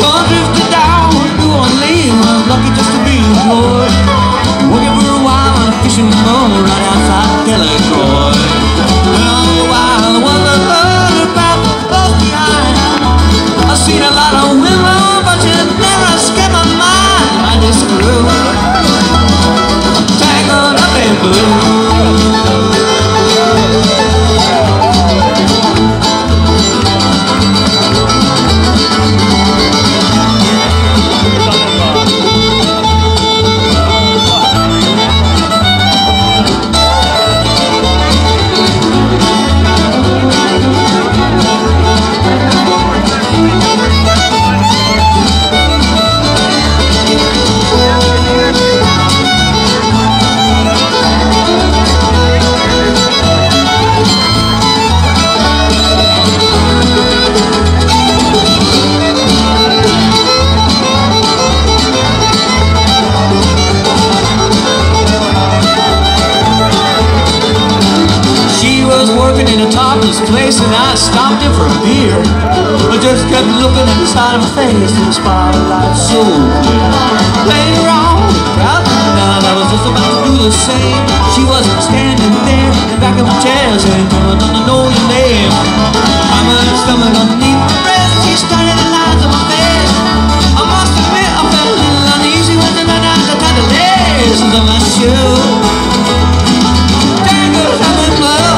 Gone drifted down to New Orleans, lucky just to be employed. Working for a while on a fishing boat right outside Delacroix. Well, all the while there was a herd about both behind. I've seen a lot of women, but you never escape my mind. I just grew tangled up in blue. Place and I stopped him for a beer. I just kept looking at the side of her face in the spotlight so clear. Later on, crowd down, I was just about to do the same. She was standing there in the back of the chair saying, "I don't know your name." I was stumbling underneath my breath. She studied the lines of my face. I must admit I felt a little uneasy when I got the kind of laces on my shoe. Tangled up in blue.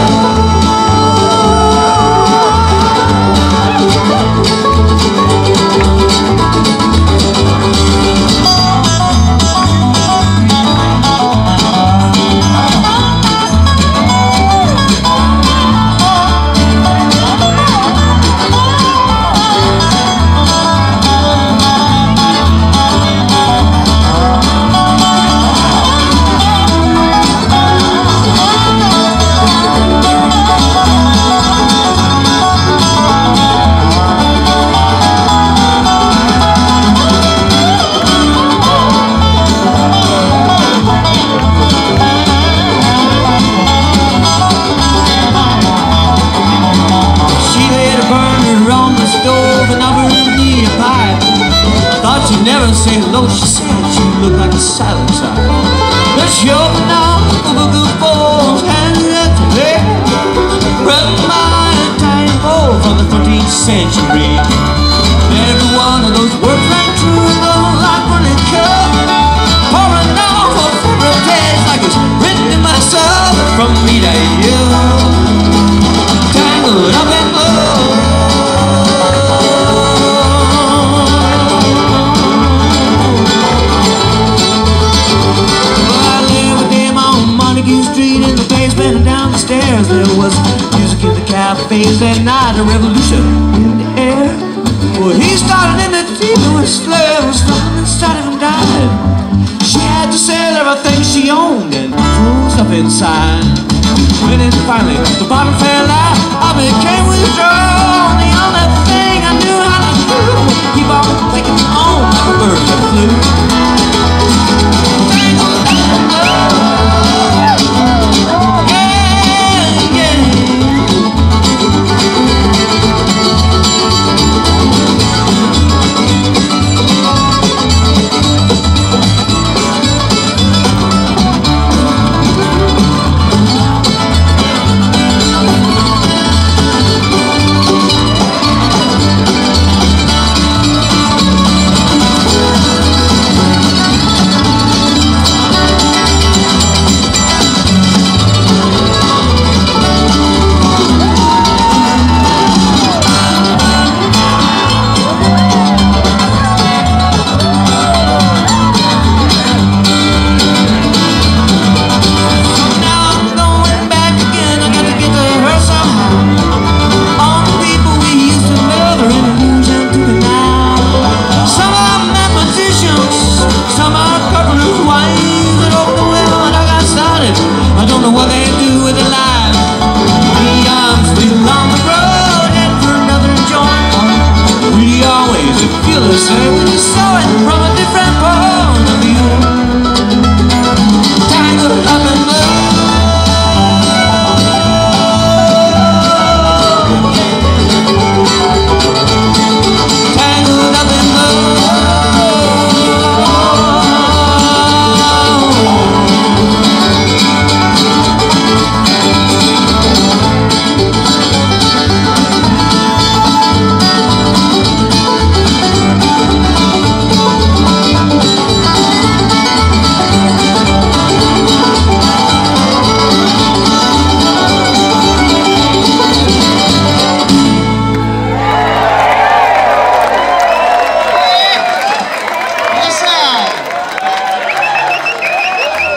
Never say hello, she said she looked like a silent child. But she opened up a good bowl, handed it to me. Grabbed my tiny bowl from the 13th century. Every one of those words rang true, though like running cup. Pouring out for favorite days like it's written in my soul. From me to you, tangled up in blue. Street in the basement and down the stairs. There was music in the cafes that night, a revolution in the air. Well, he started in the TV with slaves, something inside of him died. She had to sell everything she owned and pull stuff inside. When it finally, the bottom fell out, I became withdrawn. The only thing I knew how to do was keep on thinking on like a bird that flew.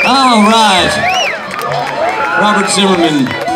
All right. Robert Zimmerman.